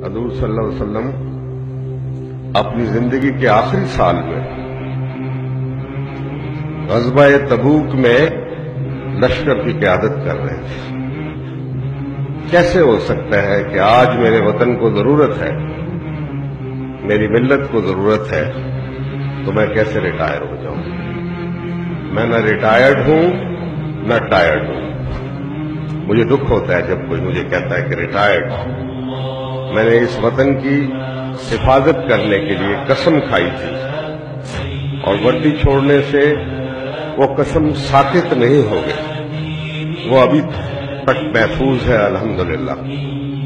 حضور صلی اللہ علیہ وسلم اپنی زندگی کے آخری سال میں غزوہ تبوک میں لشکر کی قیادت کر رہے تھے۔ کیسے ہو سکتا ہے کہ آج میرے وطن کو ضرورت ہے، میری ملت کو ضرورت ہے، تو میں کیسے ریٹائر ہو جاؤں؟ میں نہ ریٹائرڈ ہوں نہ ٹائرڈ ہوں۔ مجھے دکھ ہوتا ہے جب کوئی مجھے کہتا ہے کہ ریٹائرڈ۔ میں نے اس وطن کی حفاظت کرنے کے لیے قسم کھائی تھی، اور وردی چھوڑنے سے وہ قسم ساقط نہیں ہو گئی، وہ ابھی تک محفوظ ہے الحمدللہ۔